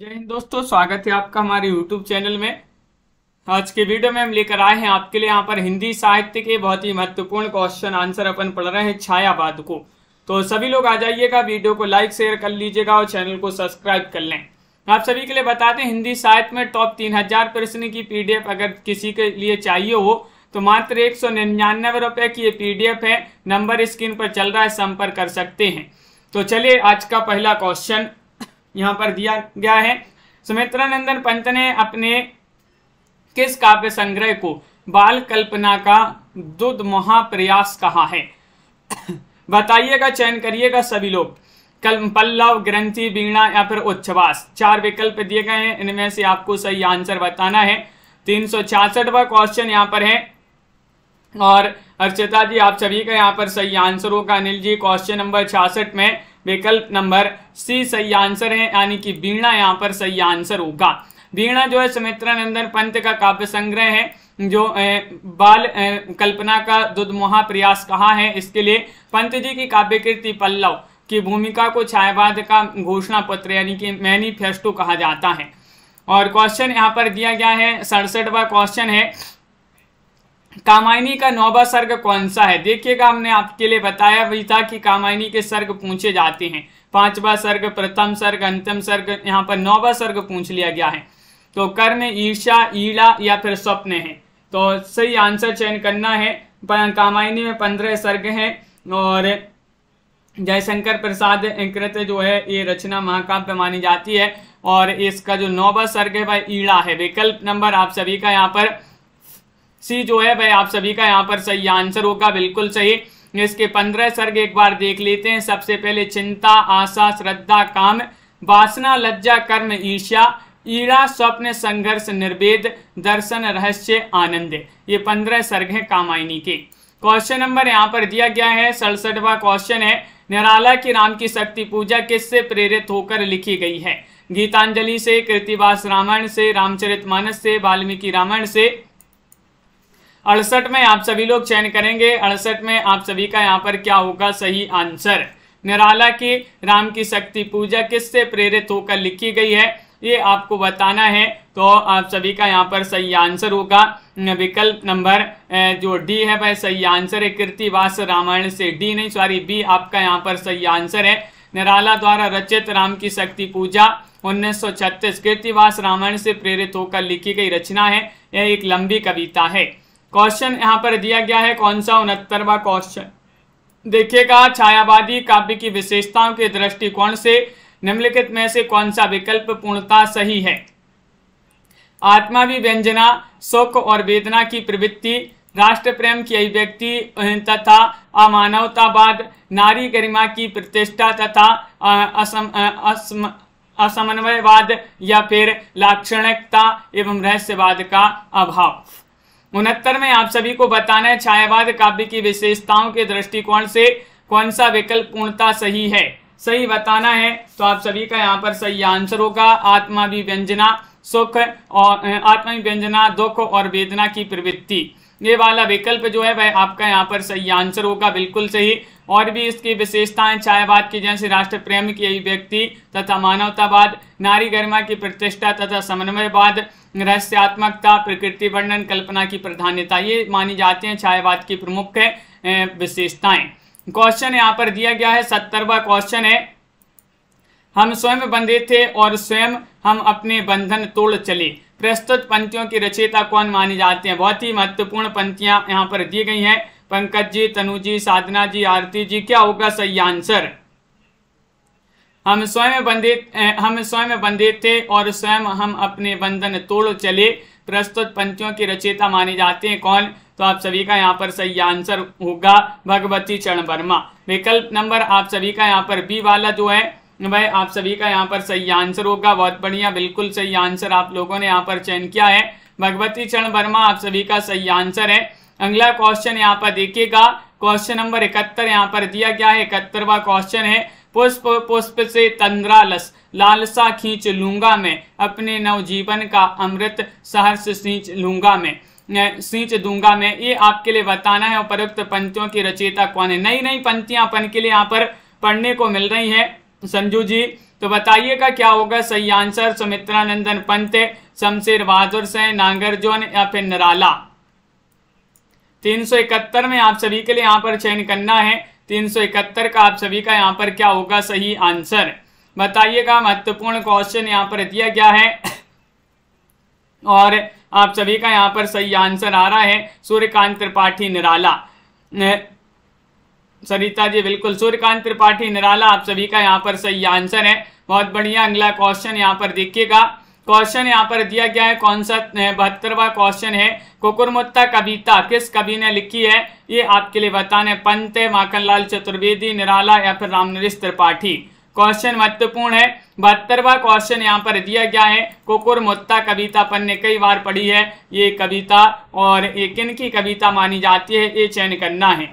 जय हिंद दोस्तों, स्वागत है आपका हमारे YouTube चैनल में। आज के वीडियो में हम लेकर आए हैं आपके लिए यहाँ पर हिंदी साहित्य के बहुत ही महत्वपूर्ण क्वेश्चन आंसर अपन पढ़ रहे हैं छायावाद को। तो सभी लोग आ जाइएगा, वीडियो को लाइक शेयर कर लीजिएगा और चैनल को सब्सक्राइब कर लें। आप सभी के लिए बताते हैं हिंदी साहित्य में टॉप 3000 प्रश्न की PDF अगर किसी के लिए चाहिए हो तो मात्र 199 रुपये की ये PDF है। नंबर स्क्रीन पर चल रहा है, संपर्क कर सकते हैं। तो चलिए आज का पहला क्वेश्चन यहाँ पर दिया गया है। सुमित्रानंदन पंत ने अपने किस काव्य संग्रह को बाल कल्पना का दुध महाप्रयास कहा है? बताइएगा, चयन करिएगा सभी लोग। पल्लव, ग्रंथि, वीणा या फिर उच्छ्वास। 4 विकल्प दिए गए हैं, इनमें से आपको सही आंसर बताना है। 366वां क्वेश्चन यहाँ पर है और अर्चिता जी आप सभी का यहाँ पर सही आंसर होगा। अनिल जी क्वेश्चन नंबर 66 में विकल्प नंबर सी सही आंसर है, यानी कि वीणा यहाँ पर सही आंसर होगा। वीणा जो है सुमित्रानंदन पंत का काव्य संग्रह है जो बाल कल्पना का दुध महाप्रयास कहा है। इसके लिए पंत जी की काव्य कृति पल्लव की भूमिका को छायावाद का घोषणा पत्र यानी कि मैनिफेस्टो कहा जाता है। और क्वेश्चन यहाँ पर दिया गया है 67वां क्वेश्चन है, कामायनी का 9वां सर्ग कौन सा है? देखिएगा, हमने आपके लिए बताया भी था कि कामायनी के सर्ग पूछे जाते हैं। 5वां सर्ग, प्रथम सर्ग, अंतिम सर्ग, यहाँ पर 9वां सर्ग पूछ लिया गया है। तो कर्म, ईर्षा, ईड़ा या फिर स्वप्न है। तो सही आंसर चयन करना है। कामायनी में 15 सर्ग हैं और जयशंकर प्रसाद कृत जो है ये रचना महाकाव्य मानी जाती है और इसका जो 9वां सर्ग है वह ईड़ा है। विकल्प नंबर आप सभी का यहाँ पर सी जो है वह आप सभी का यहाँ पर सही आंसर होगा, बिल्कुल सही। इसके 15 सर्ग एक बार देख लेते हैं। सबसे पहले चिंता, आशा, श्रद्धा, काम, वासना, लज्जा, कर्म, ईर्ष्या, ईड़ा, स्वप्न, संघर्ष, निर्वेद, दर्शन, रहस्य, आनंद। ये 15 सर्ग हैं कामायनी के। क्वेश्चन नंबर यहाँ पर दिया गया है 67वां क्वेश्चन है, निराला की राम की शक्ति पूजा किससे प्रेरित होकर लिखी गई है? गीतांजलि से, कृतिवास रामायण से, रामचरितमानस से, वाल्मीकि रामायण से। 68 में आप सभी लोग चयन करेंगे। 68 में आप सभी का यहाँ पर क्या होगा सही आंसर? निराला की राम की शक्ति पूजा किससे प्रेरित होकर लिखी गई है ये आपको बताना है। तो आप सभी का यहाँ पर सही आंसर होगा विकल्प नंबर जो डी है वह सही आंसर है, कृतिवास रामायण से। डी नहीं सॉरी, बी आपका यहाँ पर सही आंसर है। निराला द्वारा रचित राम की शक्ति पूजा 1936 कृतिवास रामायण से प्रेरित होकर लिखी गई रचना है। यह एक लंबी कविता है। क्वेश्चन यहाँ पर दिया गया है कौन सा? 69वां क्वेश्चन देखिएगा, छायावादी काव्य की विशेषताओं के दृष्टिकोण से निम्नलिखित में से कौन सा विकल्प पूर्णतः सही है? आत्माभिव्यंजना, सुख और वेदना की प्रवृत्ति, राष्ट्र प्रेम की अभिव्यक्ति तथा अमानवतावाद, नारी गरिमा की प्रतिष्ठा तथा असमन्वयवाद या फिर लाक्षणिकता एवं रहस्यवाद का अभाव। 69 में आप सभी को बताना है छायावाद काव्य की विशेषताओं के दृष्टिकोण से कौन सा विकल्प पूर्णतः सही है। सही बताना है तो आप सभी का यहाँ पर सही आंसर होगा आत्माभिव्यंजना, सुख और आत्माभिव्यंजना, दुख और वेदना की प्रवृत्ति। ये वाला विकल्प जो है वह आपका यहाँ पर सही आंसर होगा, बिल्कुल सही। और भी इसकी विशेषताएं छायावाद की जैसे राष्ट्र प्रेम की अभिव्यक्ति तथा मानवतावाद, नारी गरिमा की प्रतिष्ठा तथा समन्वयवाद, रहस्यात्मकता, प्रकृति वर्णन, कल्पना की प्राधान्यता, ये मानी जाती हैं छायावाद की प्रमुख विशेषताएं। क्वेश्चन यहाँ पर दिया गया है 70वां क्वेश्चन है, हम स्वयं बंधे थे और स्वयं हम अपने बंधन तोड़ चले। प्रस्तुत पंक्तियों की रचयिता कौन मानी जाते हैं? बहुत ही महत्वपूर्ण पंक्तियां यहाँ पर दी गई हैं। पंकज जी, तनु जी, साधना जी, आरती जी, क्या होगा सही आंसर? हम स्वयं बंधे थे और स्वयं हम अपने बंधन तोड़ चले। प्रस्तुत पंक्तियों की रचयिता माने जाते हैं कौन? तो आप सभी का यहाँ पर सही आंसर होगा भगवती चरण वर्मा। विकल्प नंबर आप सभी का यहाँ पर बी वाला जो है वह आप सभी का यहाँ पर सही आंसर होगा। बहुत बढ़िया, बिल्कुल सही आंसर आप लोगों ने यहाँ पर चयन किया है। भगवती चरण वर्मा आप सभी का सही आंसर है। अगला क्वेश्चन यहाँ पर देखिएगा, क्वेश्चन नंबर 71 यहाँ पर दिया गया है। 71वां क्वेश्चन है, पुष्प पुष्प से तंद्रालस लालसा खींच लूंगा मैं, अपने नवजीवन का अमृत सहर्ष सींच दूंगा मैं। ये आपके लिए बताना है उपरोक्त पंक्तियों की रचयिता कौन है। नई नई पंक्तियां अपन के लिए यहाँ पर पढ़ने को मिल रही हैं। संजू जी, तो बताइएगा क्या होगा सही आंसर। सुमित्रा नंदन पंत, शमशेर बहादुर सिंह, नागार्जुन या फिर निराला। 371 में आप सभी के लिए यहाँ पर चयन करना है। 371 का आप सभी का यहाँ पर क्या होगा सही आंसर, बताइएगा। महत्वपूर्ण क्वेश्चन यहाँ पर दिया गया है और आप सभी का यहाँ पर सही आंसर आ रहा है सूर्यकांत त्रिपाठी निराला। सरिता जी बिल्कुल, सूर्यकांत त्रिपाठी निराला आप सभी का यहाँ पर सही आंसर है। बहुत बढ़िया। अगला क्वेश्चन यहाँ पर देखिएगा। क्वेश्चन यहाँ पर दिया गया है, कौन सा 72वां क्वेश्चन है। कुकुरमुत्ता कविता किस कवि ने लिखी है, ये आपके लिए बताना है। पंत, माखनलाल चतुर्वेदी, निराला या फिर रामनरेश त्रिपाठी। क्वेश्चन महत्वपूर्ण है। 72वां क्वेश्चन यहाँ पर दिया गया है। कुकुरमुत्ता कविता अपन ने कई बार पढ़ी है ये कविता, और ये किन की कविता मानी जाती है, ये चयन करना है।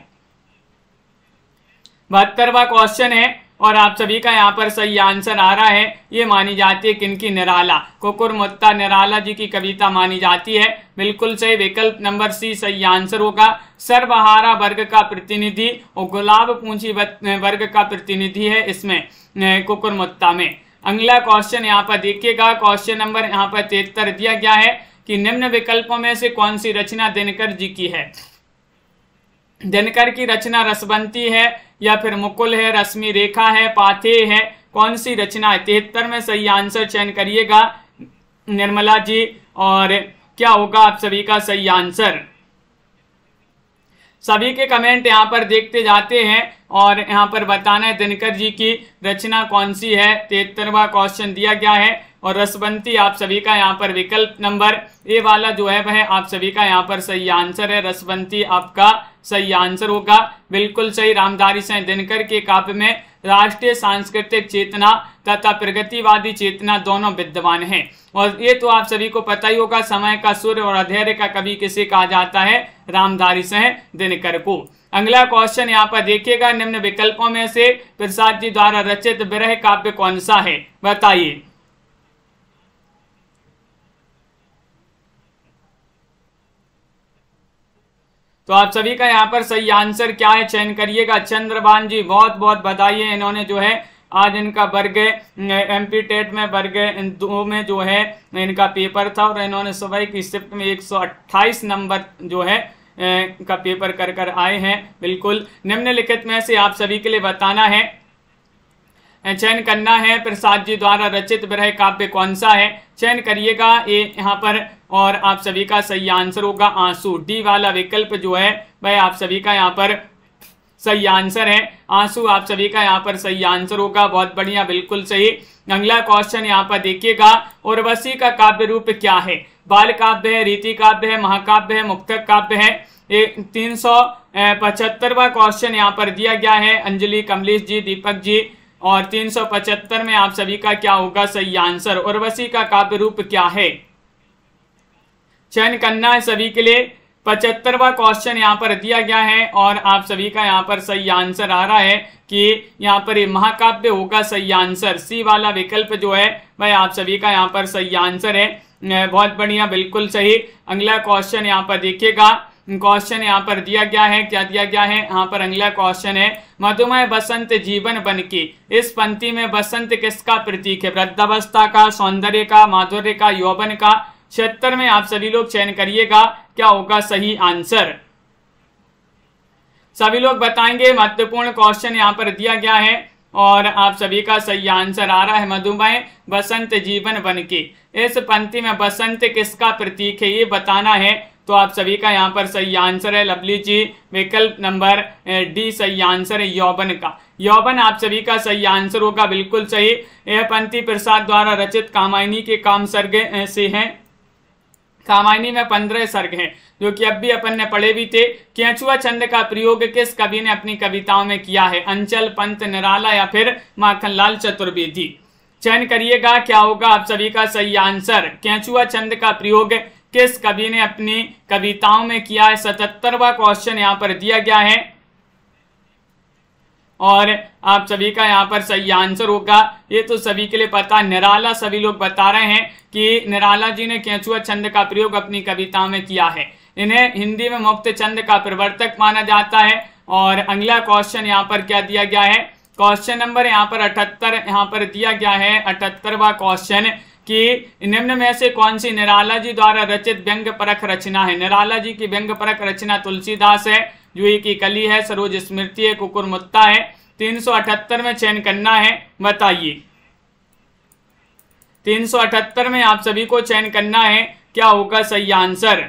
72वां क्वेश्चन है और आप सभी का यहाँ पर सही आंसर आ रहा है। ये मानी जाती है किनकी, निराला। कुकुरमुत्ता निराला जी की कविता मानी जाती है। बिल्कुल सही, विकल्प नंबर सी सही आंसर होगा। सर्वहारा वर्ग का प्रतिनिधि और गुलाब पूंछी वर्ग का प्रतिनिधि है इसमें कुकुरमुत्ता में। अगला क्वेश्चन यहाँ पर देखिएगा। क्वेश्चन नंबर यहाँ पर 73 दिया गया है कि निम्न विकल्पों में से कौन सी रचना दिनकर जी की है। दिनकर की रचना रसवंती है या फिर मुकुल है, रश्मि रेखा है, पाथेय है, कौन सी रचना है। 73 में सही आंसर चयन करिएगा निर्मला जी, और क्या होगा आप सभी का सही आंसर। सभी के कमेंट यहाँ पर देखते जाते हैं और यहाँ पर बताना है दिनकर जी की रचना कौन सी है। 73वां क्वेश्चन दिया गया है और रसवंती आप सभी का यहाँ पर विकल्प नंबर ए वाला जो है वह आप सभी का यहाँ पर सही आंसर है। रसवंती आपका सही आंसर होगा। बिल्कुल सही। रामधारी सिंह दिनकर के काव्य में राष्ट्रीय सांस्कृतिक चेतना तथा प्रगतिवादी चेतना दोनों विद्यमान हैं, और ये तो आप सभी को पता ही होगा। समय का सूर्य और अधेरे का कवि किसे कहा जाता है, रामधारी सिंह दिनकर को। अगला क्वेश्चन यहाँ पर देखिएगा। निम्न विकल्पों में से प्रसाद जी द्वारा रचित विरह काव्य कौन सा है, बताइए। तो आप सभी का यहाँ पर सही आंसर क्या है, चयन करिएगा। चंद्रभान जी बहुत बहुत बधाई है, इन्होंने जो है आज इनका वर्ग एमपी टेट में वर्ग 2 में जो है इनका पेपर था, और इन्होंने सुबह की शिफ्ट में 128 नंबर जो है का पेपर कर आए हैं। बिल्कुल। निम्नलिखित में से आप सभी के लिए बताना है, चयन करना है प्रसाद जी द्वारा रचित विरह काव्य कौन सा है, चयन करिएगा ये यहाँ पर, और आप सभी का सही आंसर होगा आंसू। डी वाला विकल्प जो है वह आप सभी का यहाँ पर सही आंसर है। आंसू आप सभी का यहाँ पर सही आंसर होगा। बहुत बढ़िया, बिल्कुल सही। अगला क्वेश्चन यहाँ पर देखिएगा। उर्वशी का काव्य रूप क्या है, बाल काव्य है, रीति काव्य है, महाकाव्य है, मुक्तक काव्य है। 375वां क्वेश्चन यहाँ पर दिया गया है अंजलि, कमलेश जी, दीपक जी, और 375 में आप सभी का क्या होगा सही आंसर। उर्वशी का काव्य रूप क्या है, चयन करना है सभी के लिए। 75वां क्वेश्चन यहाँ पर दिया गया है और आप सभी का यहाँ पर सही आंसर आ रहा है कि यहाँ पर ये महाकाव्य होगा सही आंसर। सी वाला विकल्प जो है वह आप सभी का यहाँ पर सही आंसर है। बहुत बढ़िया, बिल्कुल सही। अगला क्वेश्चन यहाँ पर देखिएगा। क्वेश्चन यहाँ पर दिया गया है, क्या दिया गया है यहाँ पर। अगला क्वेश्चन है, मधुमय बसंत जीवन बन की, इस पंक्ति में बसंत किसका प्रतीक है, वृद्धावस्था का, सौंदर्य का, माधुर्य का, यौवन का। 76 में आप सभी लोग चयन करिएगा क्या होगा सही आंसर। सभी लोग बताएंगे। महत्वपूर्ण क्वेश्चन यहाँ पर दिया गया है और आप सभी का सही आंसर आ रहा है मधुमय बसंत जीवन बन की, इस पंक्ति में बसंत किसका प्रतीक है ये बताना है। तो आप सभी का यहाँ पर सही आंसर है लवली जी, विकल्प नंबर डी सही आंसर है यौवन का। यौवन आप सभी का सही आंसर होगा, बिल्कुल सही। यह पंक्ति प्रसाद द्वारा रचित कामायनी के काम सर्ग से है। कामायनी में 15 सर्ग हैं जो कि अब भी अपन ने पढ़े भी थे। केंचुआ छंद का प्रयोग किस कवि ने अपनी कविताओं में किया है, अंचल, पंत, निराला या फिर माखनलाल चतुर्वेदी। चयन करिएगा क्या होगा आप सभी का सही आंसर। केंचुआ छंद का प्रयोग किस कवि ने अपनी कविताओं में किया है। 77वां क्वेश्चन यहाँ पर दिया गया है और आप सभी का यहाँ पर सही आंसर होगा। ये तो सभी के लिए पता, निराला सभी लोग बता रहे हैं कि निराला जी ने केंचुआ छंद का प्रयोग अपनी कविताओं में किया है। इन्हें हिंदी में मुक्त छंद का प्रवर्तक माना जाता है। और अगला क्वेश्चन यहाँ पर क्या दिया गया है। क्वेश्चन नंबर यहाँ पर 78 यहाँ पर दिया गया है 78वां क्वेश्चन कि निम्न में से कौन सी निराला जी द्वारा रचित व्यंग परख रचना है। निराला जी की व्यंग परख रचना तुलसीदास है, जूही की कली है, सरोज स्मृति है, कुकुरमुत्ता है। 378 में चयन करना है, बताइए। 378 में आप सभी को चयन करना है, क्या होगा सही आंसर।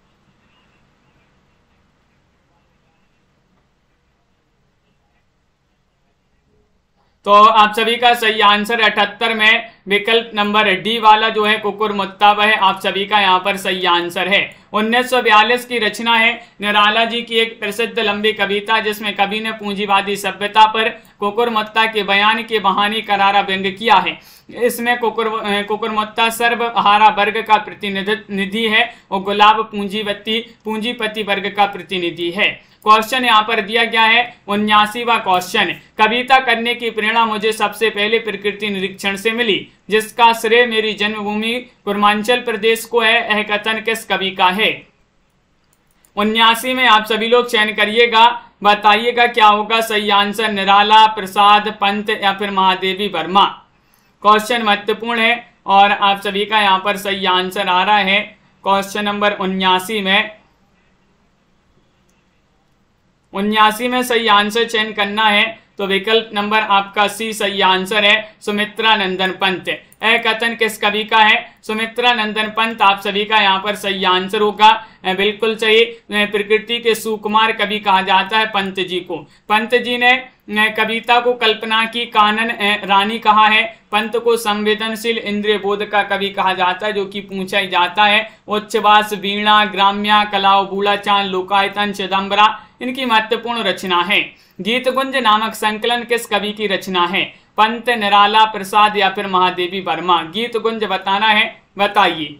तो आप सभी का सही आंसर 78 में विकल्प नंबर डी वाला जो है कुकुरमुत्ता वह आप सभी का यहाँ पर सही आंसर है। 1942 की रचना है निराला जी की एक प्रसिद्ध लंबी कविता, जिसमें कवि ने पूंजीवादी सभ्यता पर कुकुरमुत्ता के बयान के बहाने करारा व्यंग किया है। इसमें कुकुरमुत्ता सर्वहारा वर्ग का प्रतिनिधि है और गुलाब पूंजीपति वर्ग का प्रतिनिधि है। क्वेश्चन यहाँ पर दिया गया है 79वां क्वेश्चन, कविता करने की प्रेरणा मुझे सबसे पहले प्रकृति निरीक्षण से मिली, जिसका श्रेय मेरी जन्मभूमि पूर्वांचल प्रदेश को है। यह कथन किस कवि का है। 79 में आप सभी लोग चयन करिएगा, बताइएगा क्या होगा सही आंसर। निराला, प्रसाद, पंत या फिर महादेवी वर्मा। क्वेश्चन महत्वपूर्ण है और आप सभी का यहाँ पर सही आंसर आ रहा है क्वेश्चन नंबर 79 में। 79 में सही आंसर चयन करना है, तो विकल्प नंबर आपका सी सही आंसर है, सुमित्रा नंदन पंत। यह कथन किस कवि का है। सुमित्रा नंदन पंत आप सभी का यहाँ पर सही आंसर होगा, बिल्कुल सही। प्रकृति के सुकुमार कवि कहा जाता है पंत जी को। पंत जी ने कविता को कल्पना की कानन रानी कहा है। पंत को संवेदनशील इंद्रिय बोध का कवि कहा जाता है, जो कि पूछा ही जाता है। उच्छ्वास, वीणा, ग्राम्या, कलाओ, बूढ़ा चांद, लोकायतन, चिदम्बरा इनकी महत्वपूर्ण रचना है। गीतगुंज नामक संकलन किस कवि की रचना है। पंत, निराला, प्रसाद या फिर महादेवी वर्मा। गीतगुंज बताना है, बताइए।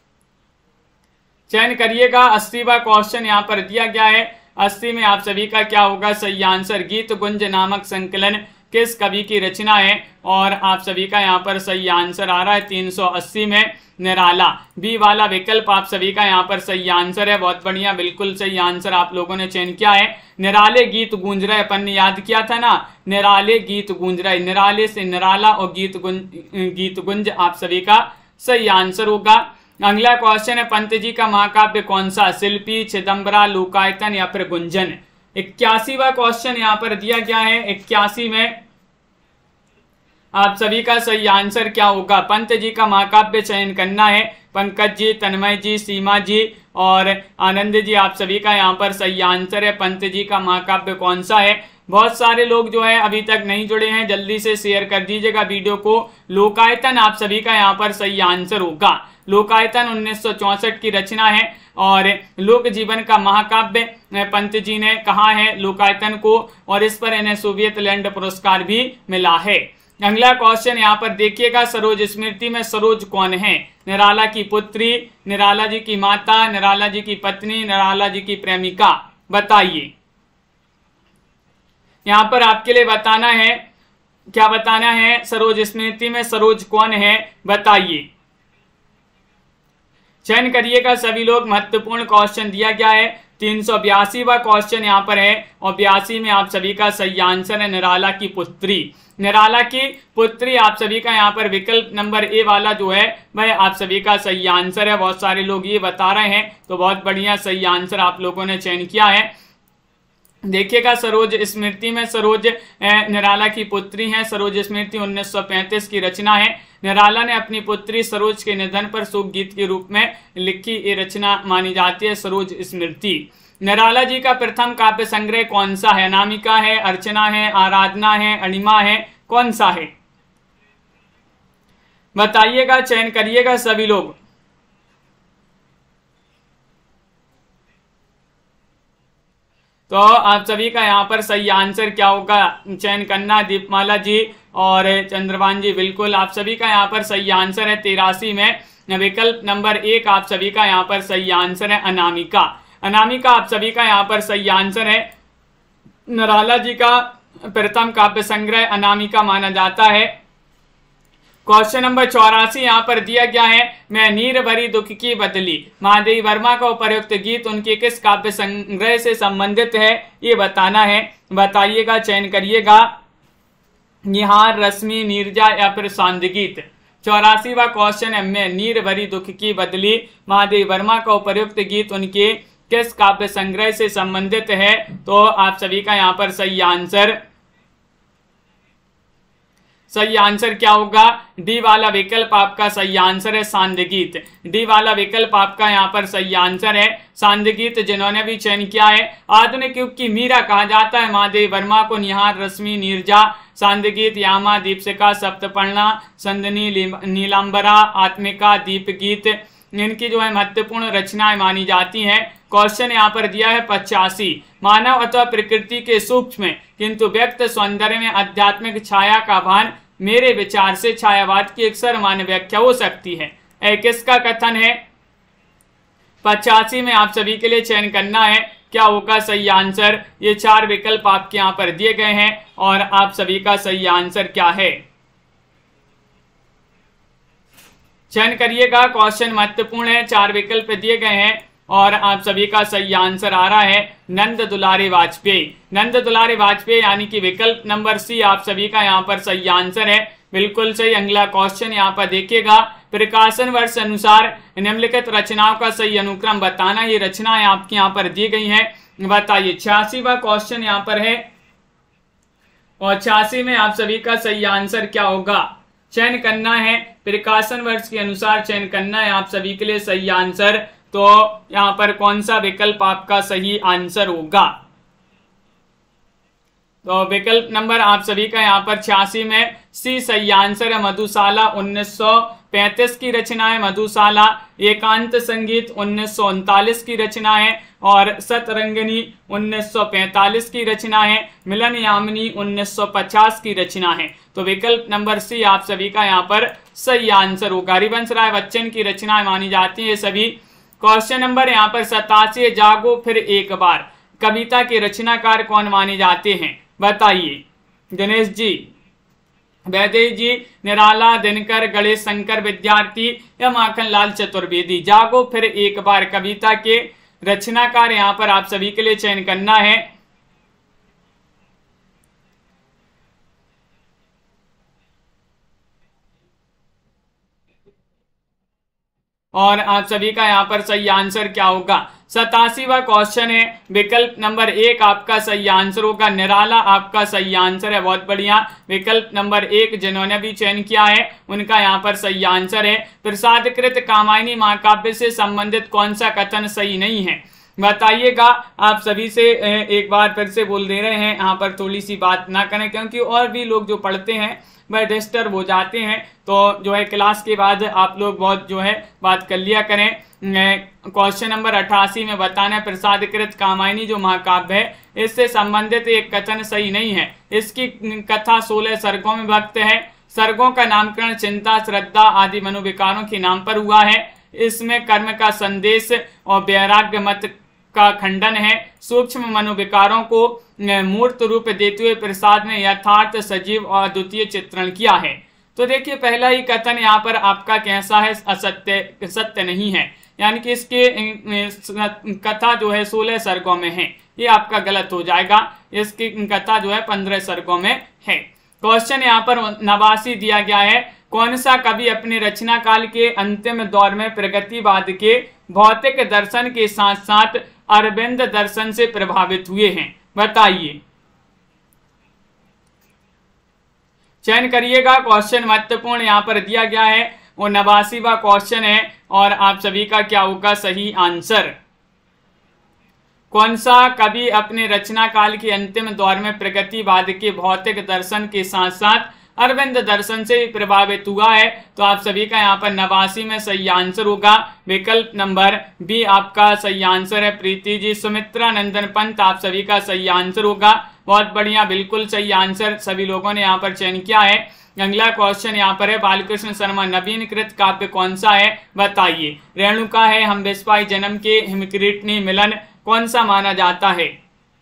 चयन करिएगा। 80वां क्वेश्चन यहाँ पर दिया गया है। 80 में आप सभी का क्या होगा सही आंसर। गीतगुंज नामक संकलन किस कवि की रचना है, और आप सभी का यहाँ पर सही आंसर आ रहा है 380 में निराला। बी वाला विकल्प आप सभी का यहाँ पर सही आंसर है। बहुत बढ़िया, बिल्कुल सही आंसर आप लोगों ने चयन किया है। निराले गीत गूंज रहे, अपन ने याद किया था ना, निराले गीत गूंज रहे, निराले से निराला और गीत गुंज आप सभी का सही आंसर होगा। अगला क्वेश्चन है पंत जी का महाकाव्य कौन सा। शिल्पी, चिदम्बरा, लोकायतन या फिर गुंजन। 81वां क्वेश्चन यहाँ पर दिया गया है। 81 में आप सभी का सही आंसर क्या होगा। पंत जी का महाकाव्य चयन करना है। पंकज जी, तन्मय जी, सीमा जी और आनंद जी आप सभी का यहाँ पर सही आंसर है। पंत जी का महाकाव्य कौन सा है। बहुत सारे लोग जो है अभी तक नहीं जुड़े हैं, जल्दी से शेयर कर दीजिएगा वीडियो को। लोकायतन आप सभी का यहाँ पर सही आंसर होगा। लोकायतन 1964 की रचना है और लोक जीवन का महाकाव्य पंत जी ने कहा है लोकायतन को, और इस पर इन्हें सोवियत लैंड पुरस्कार भी मिला है। अगला क्वेश्चन यहाँ पर देखिएगा। सरोज स्मृति में सरोज कौन है। निराला की पुत्री, निराला जी की माता, निराला जी की पत्नी, निराला जी की प्रेमिका। बताइए। यहाँ पर आपके लिए बताना है, क्या बताना है। सरोज स्मृति में सरोज कौन है, बताइए। चयन करिएगा सभी लोग। महत्वपूर्ण क्वेश्चन दिया गया है। 382वां क्वेश्चन यहाँ पर है और 82 में आप सभी का सही आंसर है निराला की पुत्री। निराला की पुत्री आप सभी का यहाँ पर विकल्प नंबर ए वाला जो है वह आप सभी का सही आंसर है। बहुत सारे लोग ये बता रहे हैं, तो बहुत बढ़िया सही आंसर आप लोगों ने चयन किया है। देखिएगा सरोज स्मृति में सरोज निराला की पुत्री हैं। सरोज स्मृति 1935 की रचना है। निराला ने अपनी पुत्री सरोज के निधन पर शोक गीत के रूप में लिखी ये रचना मानी जाती है सरोज स्मृति। निराला जी का प्रथम काव्य संग्रह कौन सा है। अनामिका है, अर्चना है, आराधना है, अणिमा है, कौन सा है, बताइएगा। चयन करिएगा सभी लोग। तो आप सभी का यहाँ पर सही आंसर क्या होगा चयन करना। दीपमाला जी और चंद्रभान जी, बिल्कुल आप सभी का यहाँ पर सही आंसर है। 83 में विकल्प नंबर 1 आप सभी का यहाँ पर सही आंसर है अनामिका। अनामिका आप सभी का यहाँ पर सही आंसर है। निराला जी का प्रथम काव्य संग्रह अनामिका माना जाता है। क्वेश्चन नंबर 84 यहाँ पर दिया गया है। मैं नीर भरी दुख की बदली। महादेवी वर्मा का उपयुक्त गीत उनके किस काव्य संग्रह से संबंधित है, ये बताना है। बताइएगा, चयन करिएगा। निहार, रश्मि, नीरजा या फिर सांदगीत। 84वां क्वेश्चन है में नीर भरी दुख की बदली महादेवी वर्मा का उपयुक्त गीत उनके किस काव्य संग्रह से संबंधित है? तो आप सभी का यहाँ पर सही आंसर क्या होगा? डी वाला विकल्प आपका सही आंसर है, सांदगीत। डी वाला विकल्प आपका यहाँ पर सही आंसर है, सांदगीत, जिन्होंने भी चयन किया है। आधुनिक युग की मीरा कहा जाता है महादेवी वर्मा को। निहार, रश्मि, नीरजा, सांदगीत, यामा, दीपशिखा, सप्तपर्णा, संदनी, नीलांबरा, आत्मिका, दीपगीत, इनकी जो है महत्वपूर्ण रचनाएं मानी जाती हैं। क्वेश्चन यहाँ पर दिया है 85। मानव अथवा प्रकृति के सूक्ष्म किंतु व्यक्त सौंदर्य में आध्यात्मिक छाया का भान मेरे विचार से छायावाद की एक सर्वमान्य व्याख्या हो सकती है। किसका कथन है? 85 में आप सभी के लिए चयन करना है, क्या होगा सही आंसर? ये 4 विकल्प आपके यहाँ पर दिए गए हैं और आप सभी का सही आंसर क्या है चयन करिएगा। क्वेश्चन महत्वपूर्ण है, 4 विकल्प दिए गए हैं और आप सभी का सही आंसर आ रहा है नंद दुलारी वाजपेयी। नंद दुलारी वाजपेयी यानी कि विकल्प नंबर सी आप सभी का यहाँ पर सही आंसर है, बिल्कुल सही। अगला क्वेश्चन यहाँ पर देखिएगा, प्रकाशन वर्ष अनुसार निम्नलिखित रचनाओं का सही अनुक्रम बताना। ये रचनाएं आपकी यहाँ पर दी गई हैं, बताइए। 86वां क्वेश्चन यहाँ पर है और 86 में आप सभी का सही आंसर क्या होगा? चयन करना है, प्रकाशन वर्ष के अनुसार चयन करना है आप सभी के लिए सही आंसर। तो यहां पर कौन सा विकल्प आपका सही आंसर होगा? तो विकल्प नंबर आप सभी का यहां पर 86 में सी सही आंसर है। मधुशाला 1935 की रचना है। मधुशाला एकांत संगीत 1939 की रचना है और सतरंगिनी 1945 की रचना है। मिलन यामिनी 1950 की रचना है। तो विकल्प नंबर सी आप सभी का यहाँ पर सही आंसर होगा। हरिवंश राय बच्चन की रचनाएं मानी जाती है सभी। क्वेश्चन नंबर यहाँ पर 87, जागो फिर एक बार कविता के रचनाकार कौन माने जाते हैं? बताइए। दिनेश जी, वैदेही जी, निराला, दिनकर, गणेश शंकर विद्यार्थी या माखन लाल चतुर्वेदी। जागो फिर एक बार कविता के रचनाकार यहाँ पर आप सभी के लिए चयन करना है। और आप सभी का यहाँ पर सही आंसर क्या होगा? 87वां क्वेश्चन है, विकल्प नंबर 1 आपका सही आंसर होगा। निराला आपका सही आंसर है, बहुत बढ़िया। विकल्प नंबर 1 जिन्होंने भी चयन किया है उनका यहाँ पर सही आंसर है। प्रसादकृत कामायनी महाकाव्य से संबंधित कौन सा कथन सही नहीं है? बताइएगा। आप सभी से एक बार फिर से बोल दे रहे हैं, यहाँ पर थोड़ी सी बात ना करें क्योंकि और भी लोग जो पढ़ते हैं वह डिस्टर्ब हो जाते हैं। तो जो है क्लास के बाद आप लोग बहुत जो है बात कर लिया करें। क्वेश्चन नंबर 88 में बताना है, प्रसादकृत कामायनी जो महाकाव्य है इससे संबंधित एक कथन सही नहीं है। इसकी कथा 16 सर्गों में व्यक्त है। सर्गों का नामकरण चिंता, श्रद्धा आदि मनोविकारों के नाम पर हुआ है। इसमें कर्म का संदेश और वैराग्य मत का खंडन है। सूक्ष्म मनोविकारों को मूर्त रूप देते हुए प्रसाद ने यथार्थ, सजीव और अद्वितीय चित्रण किया है। तो देखिए, पहला ही कथन यहाँ पर आपका कैसा है? असत्य, सत्य नहीं है, यानी कि इसके कथा जो है 16 सर्गों में है, ये आपका गलत हो जाएगा। इसकी कथा जो है 15 सर्गों में है। क्वेश्चन यहाँ पर 89 दिया गया है, कौन सा कवि अपने रचना काल के अंतिम दौर में प्रगतिवाद के भौतिक दर्शन के साथ साथ अरविंद दर्शन से प्रभावित हुए हैं? बताइए, चयन करिएगा। क्वेश्चन महत्वपूर्ण यहाँ पर दिया गया है और 89वां क्वेश्चन है और आप सभी का क्या होगा सही आंसर? कौन सा कवि अपने रचना काल के अंतिम दौर में प्रगतिवाद के भौतिक दर्शन के साथ साथ अरविंद दर्शन से प्रभावित हुआ है? तो आप सभी का यहाँ पर 89 में सही आंसर होगा। विकल्प नंबर बी आपका सही आंसर है। प्रीति जी, सुमित्रा नंदन पंत आप सभी का सही आंसर होगा। बहुत बढ़िया, बिल्कुल सही आंसर सभी लोगों ने यहाँ पर चयन किया है। अगला क्वेश्चन यहाँ पर है, बालकृष्ण शर्मा नवीनकृत काव्य कौन सा है? बताइए। रेणुका है, हम बिस्वाई जन्म के, हिमकिरीटनी, मिलन कौन सा माना जाता है?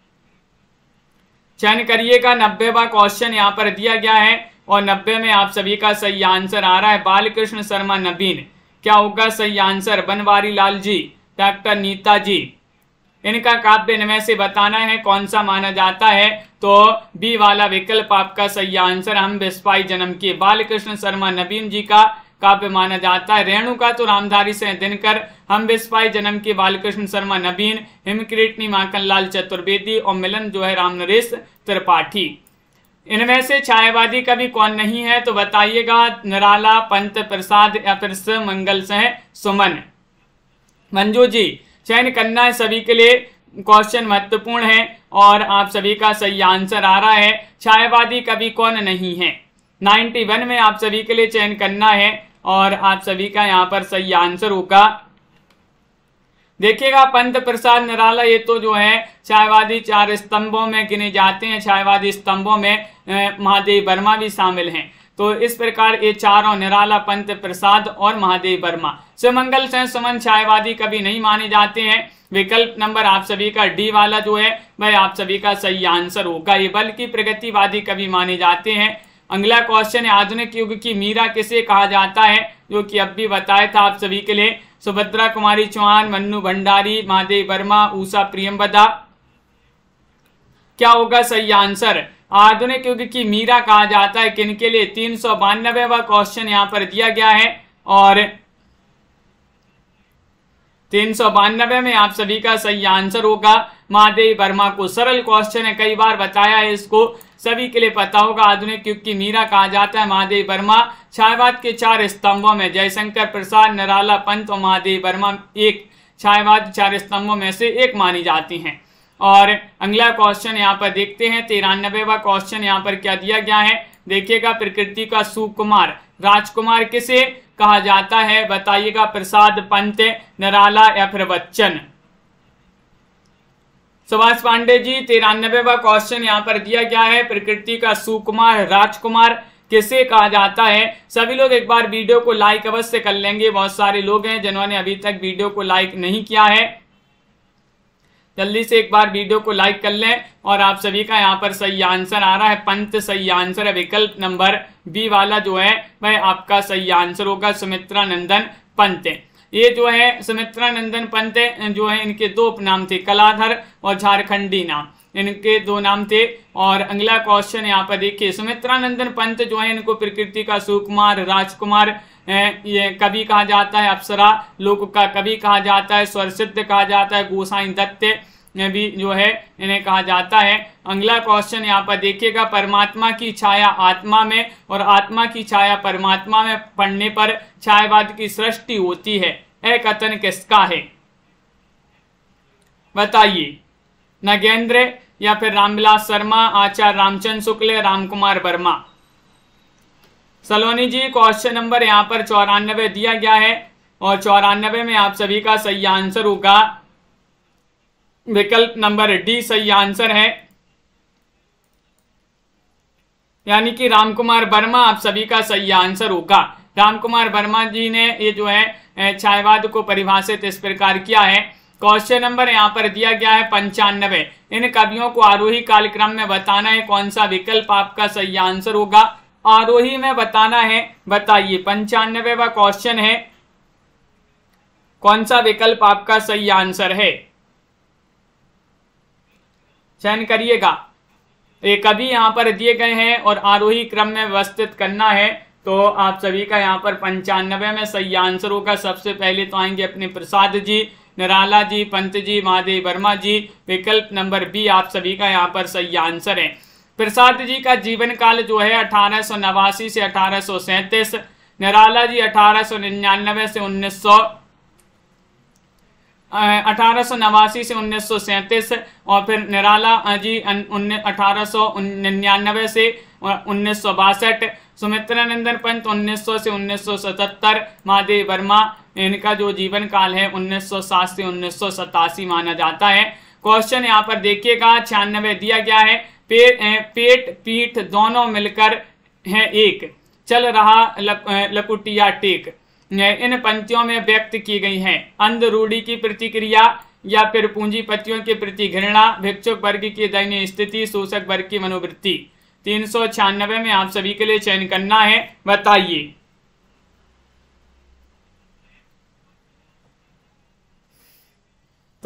चयन करिएगा। 90वां क्वेश्चन यहाँ पर दिया गया है और 90 में आप सभी का सही आंसर आ रहा है बालकृष्ण शर्मा नवीन। क्या होगा सही आंसर? बनवारी लाल जी, डॉक्टर नीता जी, इनका काव्य इनमें से बताना है कौन सा माना जाता है। तो बी वाला विकल्प आपका सही आंसर हम बिस्वाई जन्म के बालकृष्ण शर्मा नवीन जी का काव्य माना जाता है। रेणुका तो रामधारी से दिनकर, हम बिस्वाई जन्म के बालकृष्ण शर्मा नवीन, हिमकिरीटनी माखनलाल चतुर्वेदी और मिलन जो है रामनरेश त्रिपाठी। इनमें से छायावादी कवि कौन नहीं है तो बताइएगा, निराला, पंत प्रसाद या फिर मंगल सिंह सुमन। मंजू जी चयन करना है, सभी के लिए क्वेश्चन महत्वपूर्ण है और आप सभी का सही आंसर आ रहा है। छायावादी कवि कौन नहीं है 91 में आप सभी के लिए चयन करना है और आप सभी का यहाँ पर सही आंसर होगा। देखिएगा पंत प्रसाद निराला ये तो जो है छायावादी 4 स्तंभों में गिने जाते हैं। छायावादी स्तंभों में महादेव वर्मा भी शामिल हैं। तो इस प्रकार ये चारों निराला, पंत प्रसाद और महादेव वर्मा। सुमंगल सिंह सुमन छायावादी कभी नहीं माने जाते हैं। विकल्प नंबर आप सभी का डी वाला जो है वह आप सभी का सही आंसर होगा। ये बल्कि प्रगतिवादी कवि माने जाते हैं। अगला क्वेश्चन है, आधुनिक युग की मीरा किसे कहा जाता है, जो कि अब भी बताया था आप सभी के लिए। सुभद्रा कुमारी चौहान, मन्नू भंडारी, महादेव वर्मा, उषा प्रियंवदा। क्या होगा सही आंसर? आधुनिक युग की मीरा कहा जाता है किनके लिए? 392वां क्वेश्चन यहाँ पर दिया गया है और 392 में आप सभी का सही आंसर होगा महादेव वर्मा को। सरल क्वेश्चन है, कई बार बताया है इसको, सभी के लिए पता होगा। आधुनिक युग की मीरा कहा जाता है महादेव वर्मा। छायावाद के 4 स्तंभों में जयशंकर प्रसाद, निराला, पंत और महादेव वर्मा एक छायावाद 4 स्तंभों में से एक मानी जाती हैं। और अगला क्वेश्चन यहाँ पर देखते हैं, 93वां क्वेश्चन यहाँ पर क्या दिया गया है देखिएगा। प्रकृति का सुकुमार राजकुमार किसे कहा जाता है बताइएगा? प्रसाद, पंत, निराला या फिर बच्चन। सुभाष पांडे जी 93वां क्वेश्चन यहाँ पर दिया गया है, प्रकृति का सुकुमार राजकुमार किसे कहा जाता है? सभी लोग एक बार वीडियो को लाइक अवश्य कर लेंगे। बहुत सारे लोग हैं जिन्होंने अभी तक वीडियो को लाइक नहीं किया है, जल्दी से एक बार वीडियो को लाइक कर लें। और आप सभी का यहाँ पर सही आंसर आ रहा है पंत सही आंसर है। विकल्प नंबर बी वाला जो है वह आपका सही आंसर होगा, सुमित्रा नंदन पंत। ये जो है सुमित्रा नंदन पंत जो है इनके 2 उपनाम थे, कलाधर और झारखंडी नाम, इनके 2 नाम थे। और अगला क्वेश्चन यहाँ पर देखिए, सुमित्रा नंदन पंत जो है इनको प्रकृति का सुकुमार राजकुमार ये कवि कहा जाता है, अप्सरा लोक का कवि कहा जाता है, स्वरसिद्ध कहा जाता है, गोसाई दत्त भी जो है इन्हें कहा जाता है। अगला क्वेश्चन यहाँ पर देखिएगा, परमात्मा की छाया आत्मा में और आत्मा की छाया परमात्मा में पढ़ने पर छायावाद की सृष्टि होती है, यह कथन किसका है बताइए? नगेंद्र या फिर रामविलास शर्मा, आचार्य रामचंद्र शुक्ल, रामकुमार वर्मा। सलोनी जी क्वेश्चन नंबर यहाँ पर 94 दिया गया है और 94 में आप सभी का सही आंसर होगा विकल्प नंबर डी सही आंसर है, यानी कि रामकुमार वर्मा आप सभी का सही आंसर होगा। रामकुमार वर्मा जी ने ये जो है छायावाद को परिभाषित इस प्रकार किया है। क्वेश्चन नंबर यहाँ पर दिया गया है 95, इन कवियों को आरोही कालक्रम में बताना है, कौन सा विकल्प आपका सही आंसर होगा? आरोही में बताना है, बताइए। 95वां क्वेश्चन है, कौन सा विकल्प आपका सही आंसर है? चयन करिएगा। ये कभी यहाँ पर दिए गए हैं और आरोही क्रम में व्यवस्थित करना है, तो आप सभी का यहाँ पर 95 में सही आंसर होगा। सबसे पहले तो आएंगे अपने प्रसाद जी, निराला जी, पंत जी, महादेव वर्मा जी। विकल्प नंबर बी आप सभी का यहाँ पर सही आंसर है। प्रसाद जी का जीवन काल जो है 1889 से 1837, निराला जी 1899 से 1889 से 1937 और फिर निराला जी 1899 से 1962, सुमित्रानंदन पंत 1900 से 1977, महादेव वर्मा इनका जो जीवन काल है 1907 से 1987 माना जाता है। क्वेश्चन यहाँ पर देखिएगा 96 दिया गया है, पेट पीठ दोनों मिलकर है एक, चल रहा लकुटिया टेक, इन पंक्तियों में व्यक्त की गई है अंध रूढ़ी की प्रतिक्रिया या फिर पूंजीपतियों के प्रति घृणा, भिक्षुक वर्ग की दयनीय स्थिति, शोषक वर्ग की मनोवृत्ति। 396 में आप सभी के लिए चयन करना है, बताइए।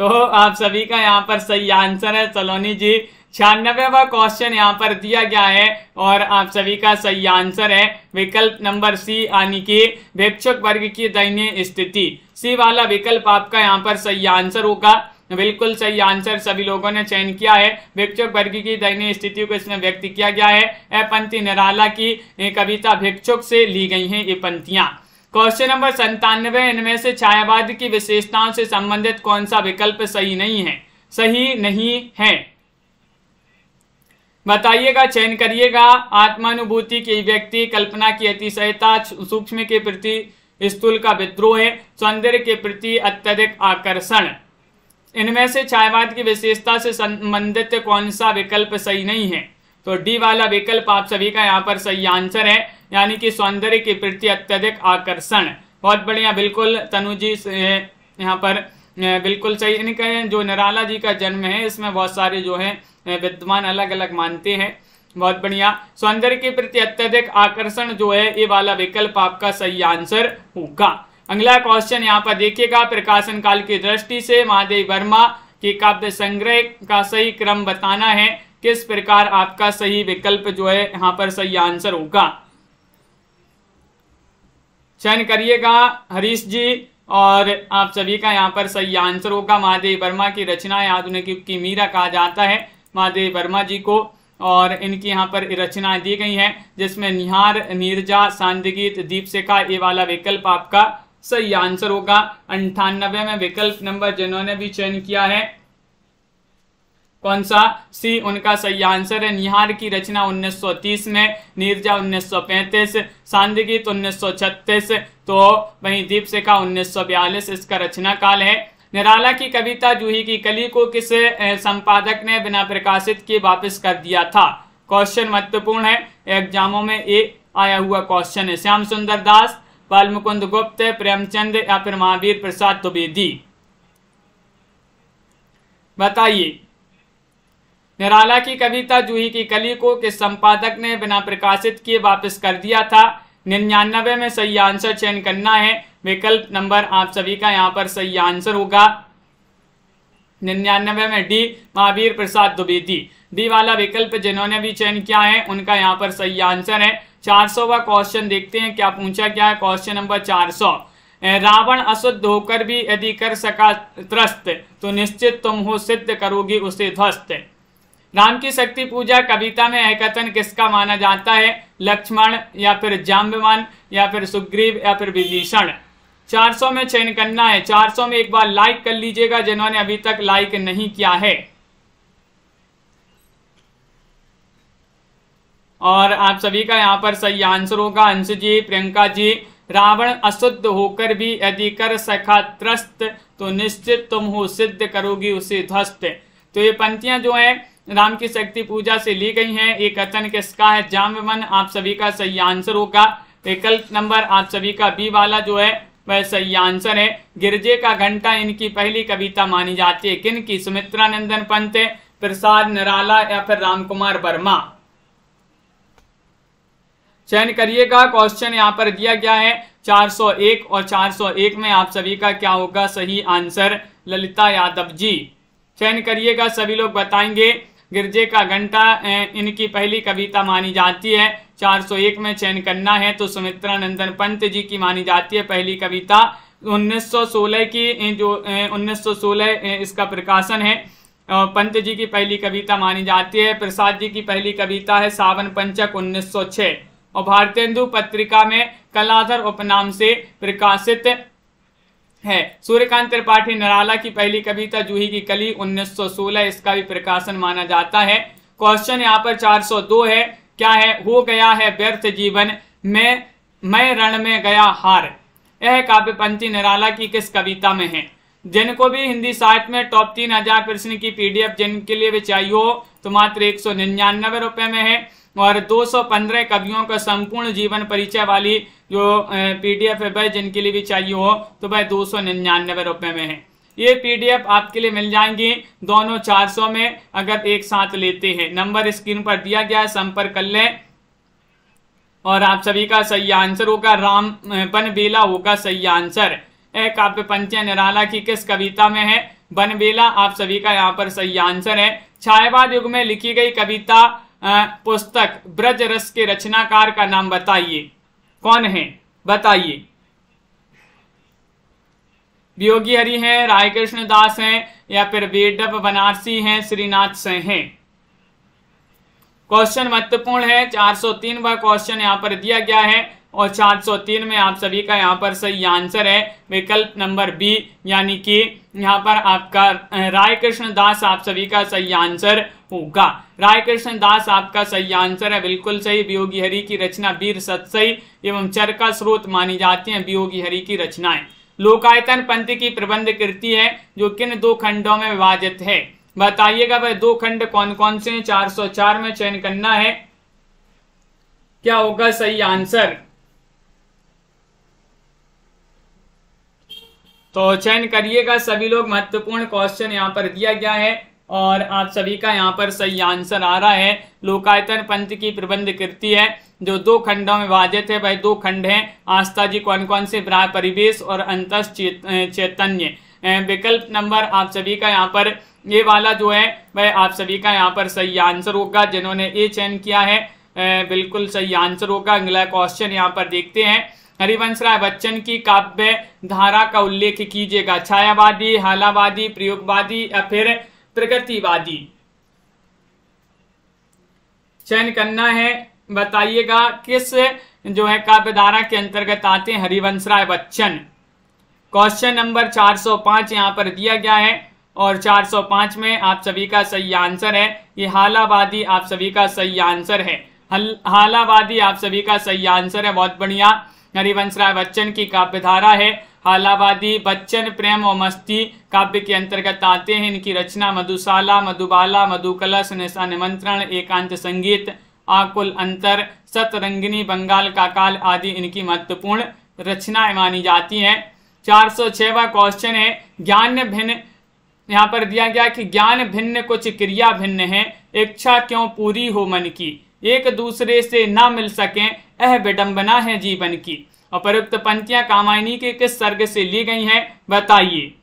तो आप सभी का यहाँ पर सही आंसर है सलोनी जी। 96वां क्वेश्चन यहाँ पर दिया गया है और आप सभी का सही आंसर है विकल्प नंबर सी, यानी कि भिक्षुक वर्ग की दयनीय स्थिति। सी वाला विकल्प आपका यहाँ पर सही आंसर होगा। बिल्कुल सही आंसर सभी लोगों ने चयन किया है। भिक्षुक वर्ग की दयनीय स्थिति को इसमें व्यक्त किया गया है। यह पंक्ति निराला की कविता भिक्षुक से ली गई हैं ये पंक्तियां। क्वेश्चन नंबर 97, इनमें से छायावाद की विशेषताओं से संबंधित कौन सा विकल्प सही नहीं है? सही नहीं है बताइएगा, चयन करिएगा। आत्मानुभूति की व्यक्ति, कल्पना की अतिशयता, सूक्ष्म के प्रति स्थूल का विद्रोह है, सौंदर्य के प्रति अत्यधिक आकर्षण। इनमें से छायावाद की विशेषता से संबंधित कौन सा विकल्प सही नहीं है? तो डी वाला विकल्प आप सभी का यहाँ पर सही आंसर है, यानी कि सौंदर्य के प्रति अत्यधिक आकर्षण। बहुत बढ़िया, बिल्कुल तनु जी यहाँ पर बिल्कुल सही। इनके जो निराला जी का जन्म है इसमें बहुत सारे जो है विद्वान अलग अलग मानते हैं। बहुत बढ़िया, सौंदर्य के प्रति अत्यधिक आकर्षण जो है ये वाला विकल्प आपका सही आंसर होगा। अगला क्वेश्चन यहाँ पर देखिएगा, प्रकाशन काल की दृष्टि से महादेव वर्मा के काव्य संग्रह का सही क्रम बताना है। किस प्रकार आपका सही विकल्प जो है यहाँ पर सही आंसर होगा? चयन करिएगा हरीश जी, और आप सभी का यहाँ पर सही आंसर होगा। महादेव वर्मा की रचनाएं आधुनिक युग की मीरा कहा जाता है महादेव वर्मा जी को, और इनकी यहाँ पर रचनाएं दी गई हैं जिसमें निहार, नीरजा, सांदगीत, दीपशिखा ये वाला विकल्प आपका सही आंसर होगा। 98 में विकल्प नंबर जिन्होंने भी चयन किया है कौन सा? सी उनका सही आंसर है। निहार की रचना 1930 में, नीरजा 1935, सांदगीत 1936, तो वहीं दीपशिखा 1942 इसका रचना काल है। निराला की कविता जूही की कली को किस संपादक ने बिना प्रकाशित किए वापस कर दिया था? क्वेश्चन महत्वपूर्ण है, एग्जामों में ये आया हुआ क्वेश्चन है। श्याम सुंदर दास, बालमुकुंद गुप्त, प्रेमचंद या फिर महावीर प्रसाद द्विवेदी? बताइए। निराला की कविता जूही की कली को किस संपादक ने बिना प्रकाशित किए वापस कर दिया था? 99 में सही आंसर चयन करना है। विकल्प नंबर आप सभी का यहाँ पर सही आंसर होगा 99 में डी, महावीर प्रसाद द्विवेदी। डी वाला विकल्प जिन्होंने भी चयन किया है उनका यहाँ पर सही आंसर है। 400वां क्वेश्चन देखते हैं क्या पूछा गया है। क्वेश्चन नंबर 400, रावण अशुद्ध होकर भी यदि कर सका त्रस्त तो निश्चित तुम हो सिद्ध करोगी उसे ध्वस्त। राम की शक्ति पूजा कविता में यह कथन किसका माना जाता है? लक्ष्मण या फिर जाम्बवान या फिर सुग्रीव या फिर विभीषण? 400 में चयन करना है। 400 में एक बार लाइक कर लीजिएगा जिन्होंने अभी तक लाइक नहीं किया है। और आप सभी का यहाँ पर सही आंसर होगा अंश जी, प्रियंका जी। रावण अशुद्ध होकर भी यदि कर सका त्रस्त तो निश्चित तुम हो सिद्ध करोगी उसे ध्वस्त। तो ये पंक्तियां जो है राम की शक्ति पूजा से ली गई हैं। एक कथन किसका है? जाम्बवन। आप सभी का सही आंसर होगा। विकल्प नंबर आप सभी का बी वाला जो है वह सही आंसर है। गिरजे का घंटा इनकी पहली कविता मानी जाती है। किन की? सुमित्रा नंदन पंत, प्रसाद निराला या फिर रामकुमार वर्मा? चयन करिएगा। क्वेश्चन यहाँ पर दिया गया है 401 और 401 में आप सभी का क्या होगा सही आंसर? ललिता यादव जी। चयन करिएगा, सभी लोग बताएंगे। गिरजे का घंटा इनकी पहली कविता मानी जाती है। 401 में चयन करना है तो सुमित्रा नंदन पंत जी की मानी जाती है पहली कविता। 1916 की जो 1916 इसका प्रकाशन है। पंत जी की पहली कविता मानी जाती है। प्रसाद जी की पहली कविता है सावन पंचक 1906 और भारतेंदु पत्रिका में कलाधर उपनाम से प्रकाशित है। सूर्यकांत त्रिपाठी निराला की पहली कविता जूही की कली 1916 इसका भी प्रकाशन माना जाता है। क्वेश्चन यहाँ पर 402 है। क्या है? हो गया है व्यर्थ जीवन में मैं रण में गया हार। यह काव्य पंक्ति निराला की किस कविता में है? जिनको भी हिंदी साहित्य में टॉप 3000 प्रश्न की पीडीएफ जिनके लिए भी चाहिए हो तो मात्र 199 रुपए में है। और 215 कवियों का संपूर्ण जीवन परिचय वाली जो पीडीएफ है जिनके लिए भी चाहिए हो तो वह 299 रुपए में है। ये पीडीएफ आपके लिए मिल जाएंगी दोनों 400 में अगर एक साथ लेते हैं। नंबर स्क्रीन पर दिया गया है, संपर्क कर लें। और आप सभी का सही आंसर होगा राम बनबेला होगा सही आंसर। काव्य पंक्तियां निराला की किस कविता में है? बनबेला आप सभी का यहाँ पर सही आंसर है। छायावाद युग में लिखी गई कविता पुस्तक ब्रज रस के रचनाकार का नाम बताइए, कौन है, बताइए। वियोगी हरि हैं, राय कृष्ण दास हैं, या फिर वेडव बनारसी हैं, श्रीनाथ से हैं। क्वेश्चन महत्वपूर्ण है। 403वां क्वेश्चन यहाँ पर दिया गया है और 403 में आप सभी का यहाँ पर सही आंसर है विकल्प नंबर बी, यानी कि यहाँ पर आपका राय कृष्ण दास आप सभी का सही आंसर होगा। राय कृष्ण दास आपका सही आंसर है, बिल्कुल सही। वियोगी हरि की रचना वीर सत्सई एवं चरका स्रोत मानी जाती है वियोगी हरि की रचनाएं। लोकायतन पंथ की प्रबंध कृति है जो किन दो खंडों में विभाजित है, बताइएगा। वह दो खंड कौन कौन से हैं? 404 में चयन करना है, क्या होगा सही आंसर। तो चयन करिएगा सभी लोग, महत्वपूर्ण क्वेश्चन यहाँ पर दिया गया है और आप सभी का यहाँ पर सही आंसर आ रहा है। लोकायतन पंथ की प्रबंध कृति है जो दो खंडों में विभाजित है। वह दो खंड हैं, आस्था जी कौन कौन से, परिवेश और अंतस चैतन्य। विकल्प नंबर आप सभी का यहाँ पर ये वाला जो है वह आप सभी का यहाँ पर सही आंसर होगा। जिन्होंने ये चयन किया है बिल्कुल सही आंसर होगा। अगला क्वेश्चन यहाँ पर देखते हैं। हरिवंश राय बच्चन की काव्य धारा का उल्लेख कीजिएगा, छायावादी, हालावादी, प्रयोगवादी या फिर प्रगतिवादी। चयन करना है, बताइएगा किस जो है काव्य धारा के अंतर्गत आते हैं हरिवंश राय बच्चन। क्वेश्चन नंबर 405 यहाँ पर दिया गया है और 405 में आप सभी का सही आंसर है ये हालावादी आप सभी का सही आंसर है। हालावादी आप सभी का सही आंसर है, बहुत बढ़िया। हरिवंश राय बच्चन की काव्य धारा है हालावादी। बच्चन प्रेम और मस्ती काव्य के अंतर्गत आते हैं। इनकी रचना मधुशाला, मधुबाला, मधुकलश, निशा निमंत्रण, एकांत संगीत, आकुल अंतर, सतरंगिनी, बंगाल का काल आदि इनकी महत्वपूर्ण रचनाएं मानी जाती हैं। 406वां क्वेश्चन है। ज्ञान भिन्न यहाँ पर दिया गया कि ज्ञान भिन्न कुछ क्रिया भिन्न है, इच्छा क्यों पूरी हो मन की, एक दूसरे से ना मिल सके यह विडंबना है जीवन की। उपरोक्त पंक्तियां कामायनी के किस सर्ग से ली गई हैं, बताइए।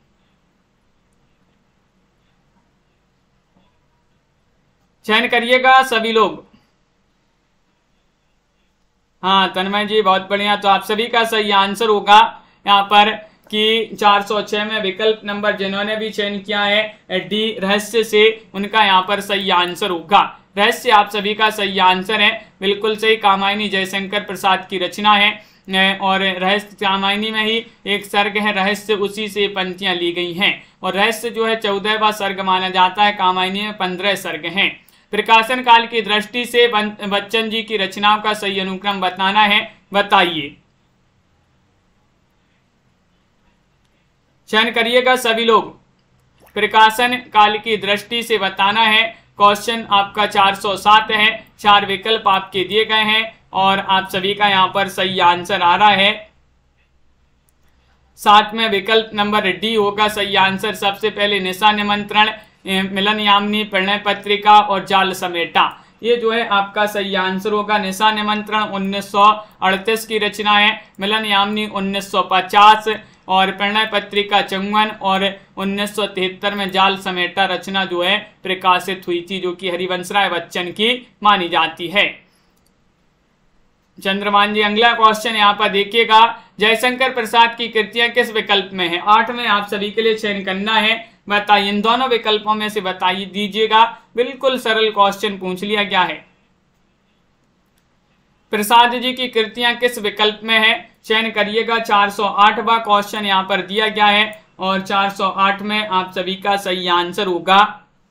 चयन करिएगा सभी लोग। हाँ तन्मय जी बहुत बढ़िया, तो आप सभी का सही आंसर होगा यहाँ पर कि 406 में विकल्प नंबर जिन्होंने भी चयन किया है डी रहस्य से, उनका यहाँ पर सही आंसर होगा। रहस्य आप सभी का सही आंसर है, बिल्कुल सही। कामायनी जयशंकर प्रसाद की रचना है और रहस्य कामायनी में ही एक सर्ग है रहस्य, उसी से पंक्तियां ली गई हैं और रहस्य जो है 14वां सर्ग माना जाता है। कामायनी में 15 सर्ग हैं। प्रकाशन काल की दृष्टि से बच्चन जी की रचनाओं का सही अनुक्रम बताना है, बताइए। चयन करिएगा सभी लोग। प्रकाशन काल की दृष्टि से बताना है। क्वेश्चन आपका 407 है, 4 विकल्प आपके दिए गए हैं और आप सभी का यहाँ पर सही आंसर आ रहा है। 7 में विकल्प नंबर डी होगा सही आंसर। सबसे पहले निशा निमंत्रण, मिलन यामिनी, प्रणय पत्रिका और जाल समेटा, ये जो है आपका सही आंसर होगा। निशा निमंत्रण 1938 की रचना है, मिलन यामिनी 1950 और प्रणय पत्रिका 54 और 1973 में जाल समेटा रचना जो है प्रकाशित हुई थी, जो कि हरिवंश राय बच्चन की मानी जाती है। चंद्रमान जी अगला क्वेश्चन यहाँ पर देखिएगा। जयशंकर प्रसाद की कृतियां किस विकल्प में है? 8 में आप सभी के लिए चयन करना है, बताइए। इन दोनों विकल्पों में से बताइए दीजिएगा, बिल्कुल सरल क्वेश्चन पूछ लिया गया है। प्रसाद जी की कृतियां किस विकल्प में है? चयन करिएगा। 408वां क्वेश्चन यहाँ पर दिया गया है और 408 में आप सभी का सही आंसर होगा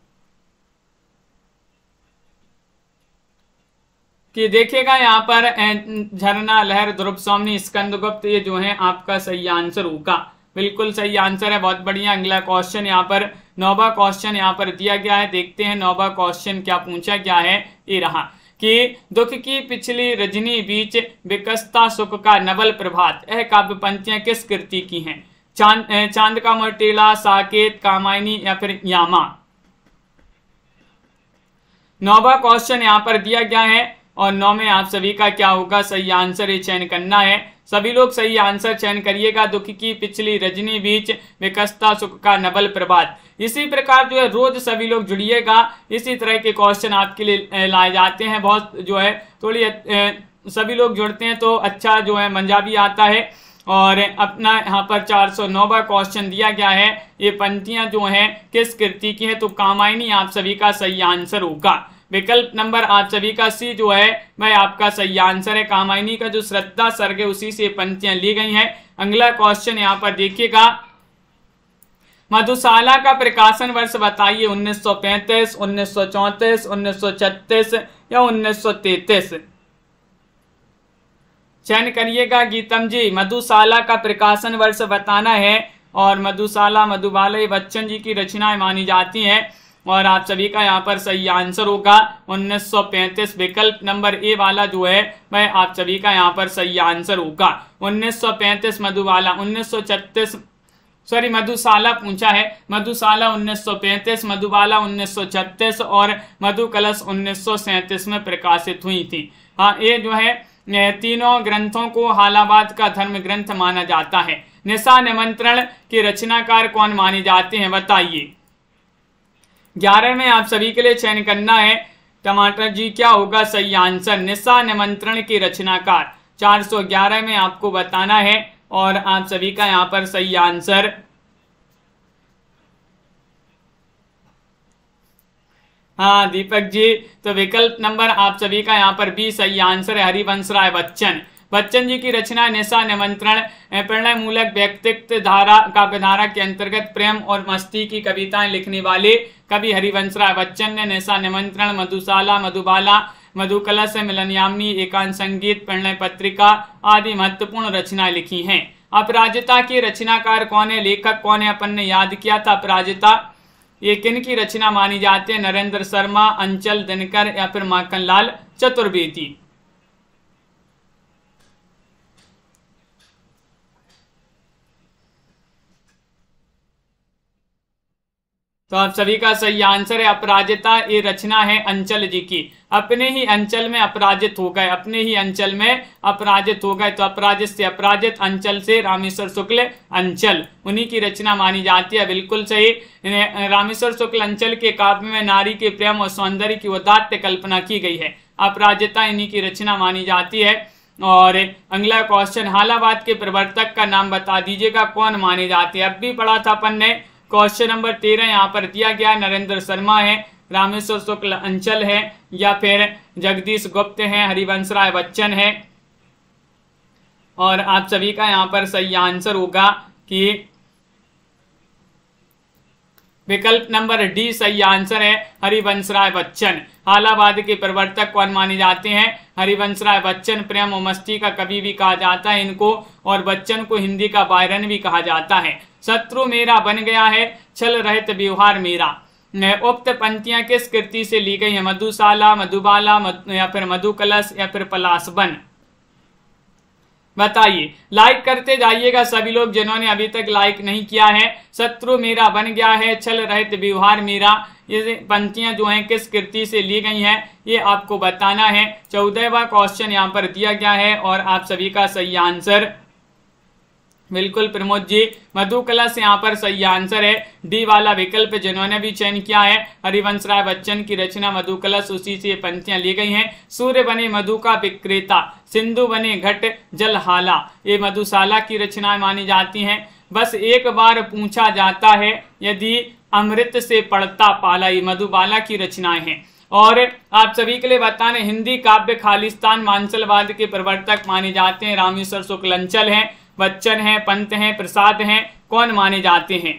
कि देखिएगा यहाँ पर झरना, लहर, ध्रुव सोमनी, स्कंदगुप्त, ये जो है आपका सही आंसर होगा। बिल्कुल सही आंसर है, बहुत बढ़िया। अगला क्वेश्चन यहाँ पर 9वां क्वेश्चन यहाँ पर दिया गया है, देखते हैं 9वां क्वेश्चन क्या पूछा गया है। ये रहा कि दुख की पिछली रजनी बीच विकसता सुख का नवल प्रभात, यह काव्य पंक्तियां किस कृति की हैं? चांद का मटेला, साकेत, कामायनी या फिर यामा। 9वां क्वेश्चन यहाँ पर दिया गया है और 9 में आप सभी का क्या होगा सही आंसर, ये चयन करना है। सभी लोग सही आंसर चयन करिएगा। दुख की पिछली रजनी बीच विकसता सुख का नवल प्रभात। इसी प्रकार जो है रोज सभी लोग जुड़िएगा, इसी तरह के क्वेश्चन आपके लिए लाए जाते हैं। बहुत जो है थोड़ी सभी लोग जुड़ते हैं तो अच्छा जो है मजा भी आता है। और अपना यहाँ पर 409वां क्वेश्चन दिया गया है, ये पंक्तियां जो हैं किस कृति की है, तो कामायनी आप सभी का सही आंसर होगा। विकल्प नंबर आप सभी का सी जो है वह आपका सही आंसर है। कामायनी का जो श्रद्धा सर्ग है उसी से पंक्तियां ली गई हैं। अगला क्वेश्चन यहाँ पर देखिएगा, मधुशाला का प्रकाशन वर्ष बताइए। 1935, 1934, 1936 या 1933। चयन करिएगा गीतम जी। मधुशाला का प्रकाशन वर्ष बताना है और मधुशाला मधुबाला बच्चन जी की रचनाएं मानी जाती हैं और आप सभी का यहाँ पर सही आंसर होगा 1935। विकल्प नंबर ए वाला जो है वह आप सभी का यहाँ पर सही आंसर होगा 1935 मधुबाला। 1936 सॉरी मधुशाला पूछा है, मधुशाला 1935, मधुबाला 1936 और मधु कलश 1937 में प्रकाशित हुई थी। हाँ, ये जो है तीनों ग्रंथों को हालाबाद का धर्म ग्रंथ माना जाता है। निशा निमंत्रण के रचनाकार कौन माने जाते हैं बताइए। 11 में आप सभी के लिए चयन करना है टमाटर जी, क्या होगा सही आंसर। निशा निमंत्रण के रचनाकार 411 में आपको बताना है और आप सभी का यहाँ पर सही आंसर हाँ दीपक जी, तो विकल्प नंबर आप सभी का यहाँ पर बी सही आंसर है, हरिवंश राय बच्चन। बच्चन जी की रचना निशा निमंत्रण प्रणय मूलक व्यक्तित्व धारा काव्यधारा के अंतर्गत प्रेम और मस्ती की कविताएं लिखने वाले कवि हरिवंश राय बच्चन ने निशा निमंत्रण, मधुशाला, मधुबाला, मधुकलश, मिलनयामिनी, एकांत संगीत, प्रणय पत्रिका आदि महत्वपूर्ण रचनाएं लिखी हैं। अपराजिता के रचनाकार कौन है, लेखक कौन है, अपन ने याद किया था। अपराजिता ये किन की रचना मानी जाती है, नरेंद्र शर्मा, अंचल दिनकर या फिर माखनलाल चतुर्वेदी। तो आप सभी का सही आंसर है अपराजिता, ये रचना है अंचल जी की। अपने ही अंचल में अपराजित हो गए, अपने ही अंचल में अपराजित हो गए, तो अपराजित से अपराजित, अंचल से रामेश्वर शुक्ल अंचल, उन्हीं की रचना मानी जाती है। बिल्कुल सही। रामेश्वर शुक्ल अंचल के काव्य में नारी के प्रेम और सौंदर्य की उदात्त कल्पना की गई है। अपराजिता इन्हीं की रचना मानी जाती है। और अगला क्वेश्चन, हालाबाद के प्रवर्तक का नाम बता दीजिएगा, कौन माने जाते हैं। अब भी पढ़ा था अपन ने। क्वेश्चन नंबर 13 यहाँ पर दिया गया, नरेंद्र शर्मा है, रामेश्वर शुक्ल अंचल है या फिर जगदीश गुप्त है, हरिवंश राय बच्चन है। और आप सभी का यहाँ पर सही आंसर होगा कि विकल्प नंबर डी सही आंसर है, हरिवंश राय बच्चन। हालाबाद के प्रवर्तक कौन माने जाते हैं, हरिवंश राय बच्चन। प्रेम और मस्ती का कवि भी कहा जाता है इनको, और बच्चन को हिंदी का बायरन भी कहा जाता है। शत्रु मेरा बन गया है, छल रहित व्यवहार मेरा। उक्त पंक्तियां किस कृति से ली गई है, मधुशाला, मधुबाला या फिर मधुकलश या फिर पलाशवन, बताइए। लाइक करते जाइएगा सभी लोग जिन्होंने अभी तक लाइक नहीं किया है। शत्रु मेरा बन गया है, छल रहित व्यवहार मेरा, ये पंक्तियां जो हैं किस कृति से ली गई हैं ये आपको बताना है। 14वां क्वेश्चन यहाँ पर दिया गया है और आप सभी का सही आंसर बिल्कुल प्रमोद जी, मधुकलश यहाँ पर सही आंसर है। डी वाला विकल्प जिन्होंने भी चयन किया है, हरिवंश राय बच्चन की रचना मधुकलश, उसी से पंक्तियां ली गई हैं। सूर्य बने मधु का विक्रेता, सिंधु बने घट जल हाला, ये मधुशाला की रचनाएं मानी जाती हैं। बस एक बार पूछा जाता है, यदि अमृत से पड़ता पाला, ये मधुबाला की रचनाएं हैं। और आप सभी के लिए बताने, हिंदी काव्य खालिस्तान मांसलवाद के प्रवर्तक माने जाते हैं, रामेश्वर शुक्ल अंचल हैं, बच्चन हैं, पंत हैं, प्रसाद हैं, कौन माने जाते हैं।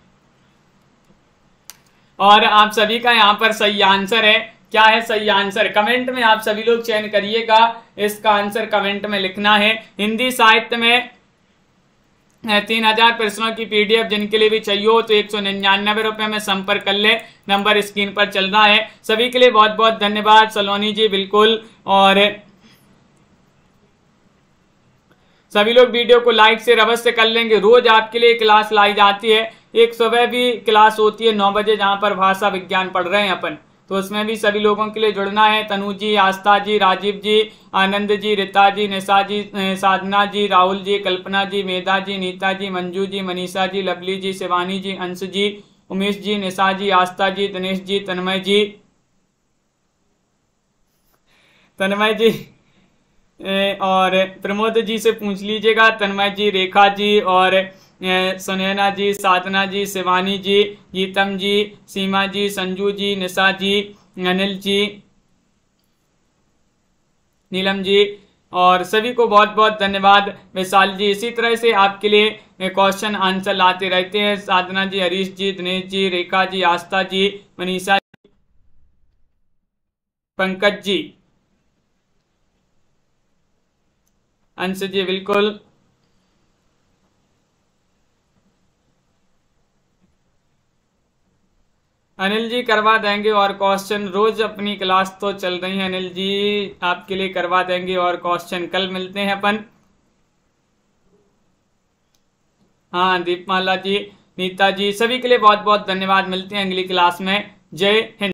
और आप सभी का यहाँ पर सही आंसर है, क्या है सही आंसर, कमेंट में आप सभी लोग चयन करिएगा, इसका आंसर कमेंट में लिखना है। हिंदी साहित्य में 3000 प्रश्नों की पीडीएफ जिनके लिए भी चाहिए हो तो 199 रुपए में संपर्क कर ले, नंबर स्क्रीन पर चल रहा है। सभी के लिए बहुत बहुत धन्यवाद सलोनी जी, बिल्कुल। और सभी लोग वीडियो को लाइक से अवश्य कर लेंगे। रोज आपके लिए क्लास लाई जाती है, एक सुबह भी क्लास होती है 9 बजे, जहां पर भाषा विज्ञान पढ़ रहे हैं अपन, तो उसमें भी सभी लोगों के लिए जुड़ना है। तनु जी, आस्था जी, राजीव जी, आनंद जी, रीता जी, निशा जी, साधना जी, राहुल जी, कल्पना जी, मेधा जी, नीता जी, मंजू जी, मनीषा जी, लवली जी, शिवानी जी, अंश जी, उमेश जी, निशा जी, आस्था जी, दिनेश जी, तन्मय जी और प्रमोद जी से पूछ लीजिएगा। तन्मय जी, रेखा जी और सुनैना जी, साधना जी, शिवानी जी, गीतम जी, सीमा जी, संजू जी, निशा जी, अनिल जी, नीलम जी और सभी को बहुत बहुत धन्यवाद। विशाल जी इसी तरह से आपके लिए क्वेश्चन आंसर लाते रहते हैं। साधना जी, हरीश जी, दिनेश जी, रेखा जी, आस्था जी, मनीषा, पंकज जी, अंश जी, बिल्कुल। अनिल जी करवा देंगे और क्वेश्चन, रोज अपनी क्लास तो चल रही है अनिल जी, आपके लिए करवा देंगे और क्वेश्चन। कल मिलते हैं अपन। हाँ दीपमाला जी, नीता जी, सभी के लिए बहुत बहुत धन्यवाद। मिलते हैं अगली क्लास में। जय हिंद।